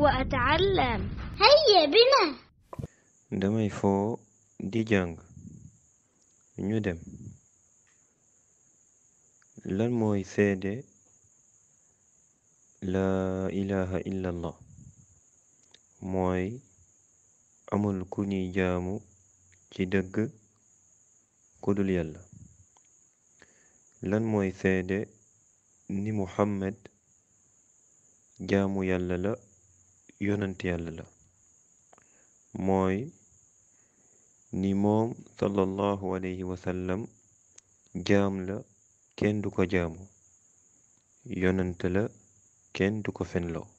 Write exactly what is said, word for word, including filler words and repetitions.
وأتعلم. هيا بنا. damay foo di jàng ñu dem. lan mooy seede laa ilaha illallah mooy amul ku ñuy jaamu ci dëgg kudul yàlla. lan mooy seede ni muhammad jaamu yàlla la yonant yàlla la mooy ni moom sallallahu alayhi wasallam jaam la kenn du ko jaamu yonant la kenn du ko fenloo.